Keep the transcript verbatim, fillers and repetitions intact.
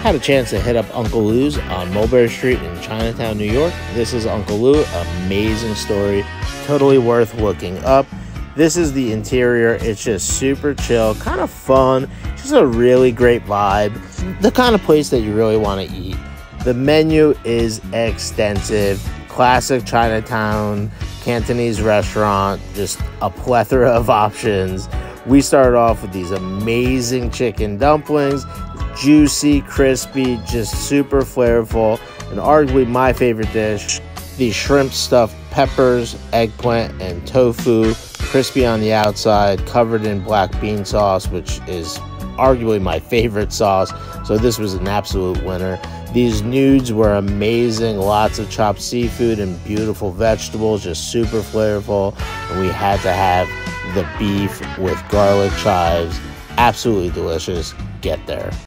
had a chance to hit up Uncle Lou's on Mulberry Street in Chinatown, New York. This is Uncle Lou, amazing story, totally worth looking up. This is the interior. It's just super chill, kind of fun, just a really great vibe. The kind of place that you really want to eat. The menu is extensive. Classic Chinatown, Cantonese restaurant, just a plethora of options. We started off with these amazing chicken dumplings, juicy, crispy, just super flavorful, and arguably my favorite dish, the shrimp stuffed peppers, eggplant, and tofu, crispy on the outside, covered in black bean sauce, which is arguably my favorite sauce, so this was an absolute winner. These nudes were amazing, lots of chopped seafood and beautiful vegetables, just super flavorful, and we had to have the beef with garlic chives, absolutely delicious. Get there.